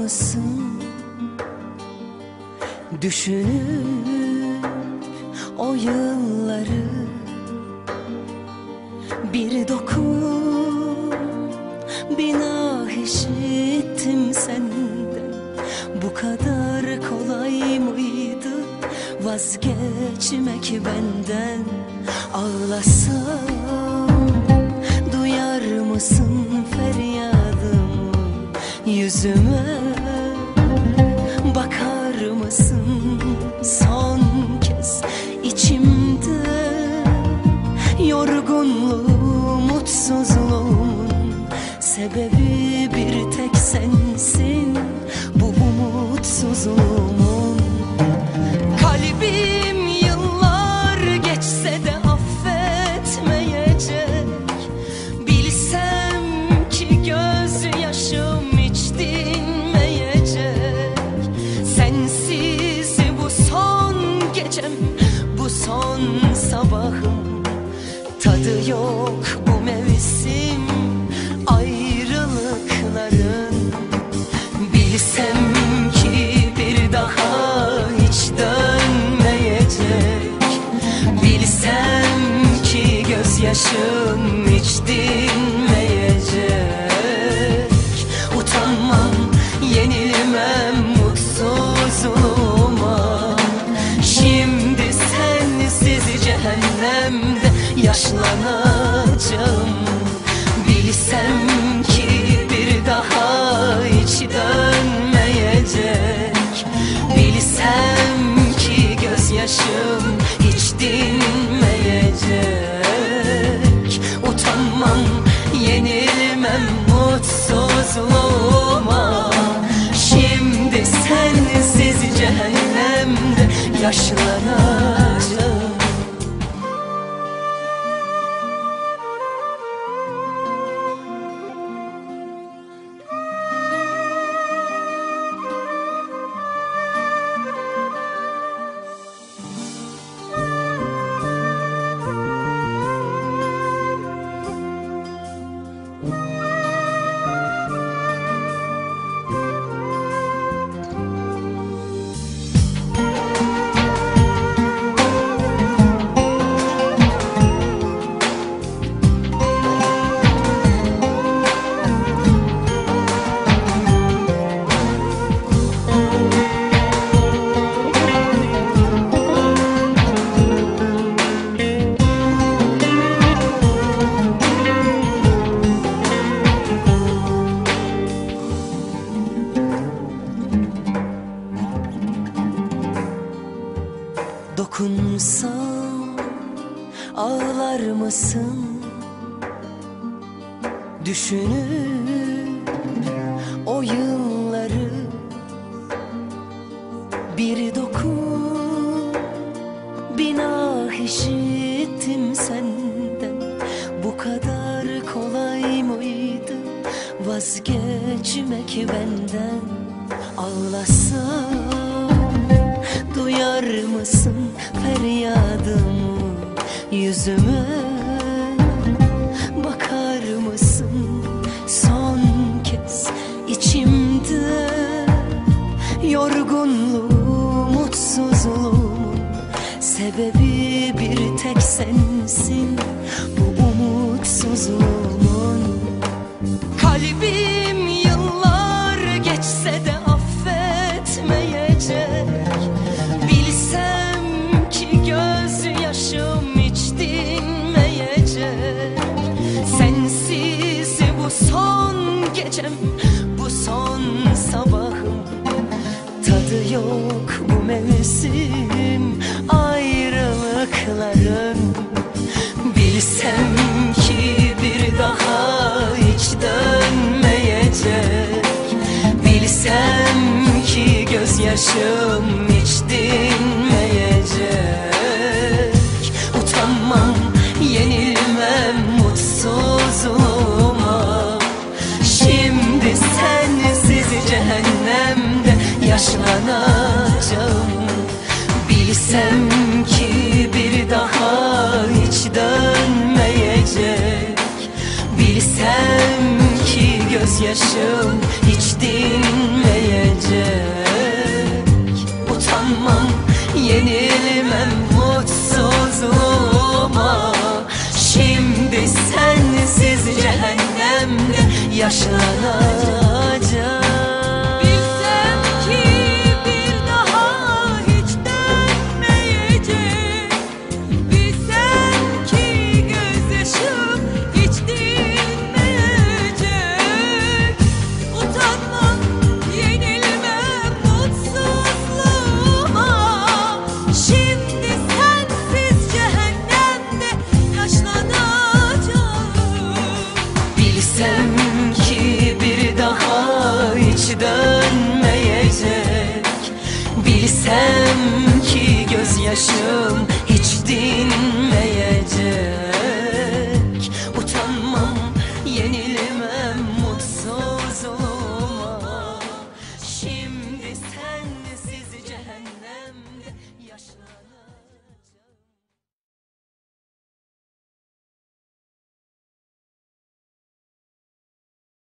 mısın? Düşünüp o yılları bir dokun, bir nah işittim senden. Bu kadar kolay mıydı vazgeçmek benden? Ağlasam duyar mısın feryadımı? Yüzüme bakar mısın son kez? İçimde yorgunluğum, mutsuzluğumun sebebi bir tek sensin. Bu umutsuzluğumun kalbim yıllar geçse de affetmeyecek. Bilsem ki gözyaşım hiç dinmeyecek. Sensiz bu son gecem, bu son sabahım. Tadı yok bu mevsim ayrılıkların. Bilsem ki bir daha hiç dönmeyecek. Bilsem ki gözyaşım hiç dinmeyecek. Utanmam, yenilmem mutsuzluğuma. Şimdi sensiz cehennemde yaşlanacağım. Bilsem ki bir daha hiç dönmeyecek. Bilsem ki gözyaşım hiç dinmeyecek. Utanmam, yenilmem mutsuzluğuma. Şimdi sensiz cehennemde yaşlanacağım. Dokunsam ağlar mısın? Düşünüp o yılları bir dokun, bir nah işittim senden. Bu kadar kolay mıydı vazgeçmek benden? Ağlasam duyar mısın feryadımı? Yüzüme bakar mısın son kez? İçimde yorgunluğum, mutsuzluğumun sebebi bir tek sensin. Bu umutsuzluğumun kalbim yıllar geçse de affetmeyecek. Bilsem ki gözyaşım hiç dinmeyecek. Sensiz bu son gecem, bu son sabahım. Tadı yok bu mevsim ayrılıkların. Bilsem ki bir daha hiç dönmeyecek. Bilsem ki gözyaşım hiç dinmeyecek. Utanmam, yenilmem mutsuzluğuma. Şimdi sensiz cehennemde yaşlanacağım. Bilsem ki bir daha hiç dönmeyecek. Bilsem ki gözyaşım hiç dinmeyecek. Utanmam, yenilmem mutsuzluğuma. Şimdi sensiz cehennemde yaşanacak. Bilsem ki bir daha hiç dönmeyecek. Bilsem ki gözyaşım hiç dinmeyecek. Utanmam, yenilmem mutsuzluğuma. Şimdi sensiz cehennemde yaşlanacağım. Bilsem ki bir daha hiç dönmeyecek. Bilsem ki gözyaşım